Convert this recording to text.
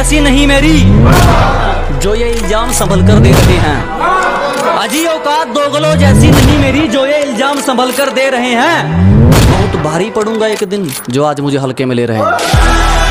जैसी नहीं मेरी, जो ये इल्जाम संभल कर दे रहे हैं। अजी औकात दोगलो जैसी नहीं मेरी, जो ये इल्जाम संभल कर दे रहे हैं। बहुत भारी पड़ूंगा एक दिन, जो आज मुझे हल्के में ले रहे हैं।